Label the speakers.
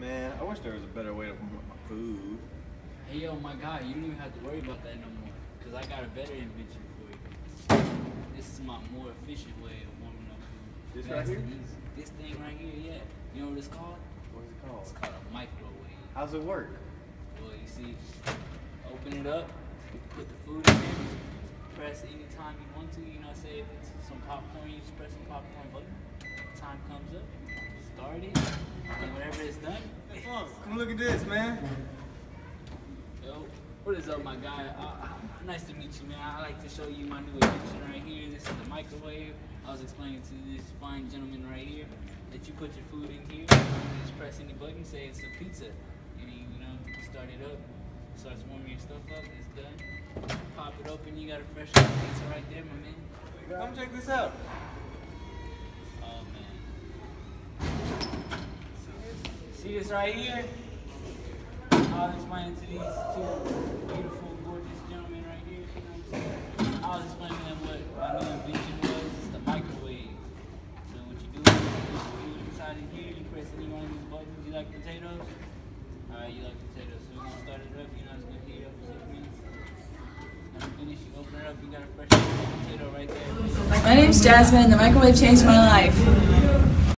Speaker 1: Man, I wish there was a better way to warm up my food.
Speaker 2: Hey, yo, my guy, you don't even have to worry about that no more. Because I got a better invention for you. This is my more efficient way of warming up food.
Speaker 1: This right here?
Speaker 2: This thing right here, yeah. You know what it's called?
Speaker 1: What is it called?
Speaker 2: It's called a microwave.
Speaker 1: How's it work?
Speaker 2: Well, you see, open it up, put the food in there, press anytime you want to. You know, say if it's some popcorn, you just press the popcorn button. Time comes up, start it, and whenever it's done.
Speaker 1: Hey, Funk, come look at this, man.
Speaker 2: Yo, what is up, my guy? Nice to meet you, man. I like to show you my new invention right here. This is the microwave. I was explaining to this fine gentleman right here that you put your food in here, you just press any button, say it's a pizza, and you know, start it up, starts warming your stuff up, it's done. Pop it open, you got a fresh pizza right there, my man.
Speaker 1: Come check this out.
Speaker 2: Oh man. See this right here? I was explaining to these two beautiful, gorgeous gentlemen right here, you know what I'm saying? I was explaining to them what my new invention was. It's the microwave. So what you do is you put the food inside of here, you press any one of these buttons. You like potatoes? Alright, you like potatoes. So we're gonna start it up, you know, it's gonna heat up for 6 minutes. When you finish, you open it up, you got a fresh potato right there.
Speaker 3: My name's Jasmine. The microwave changed my life.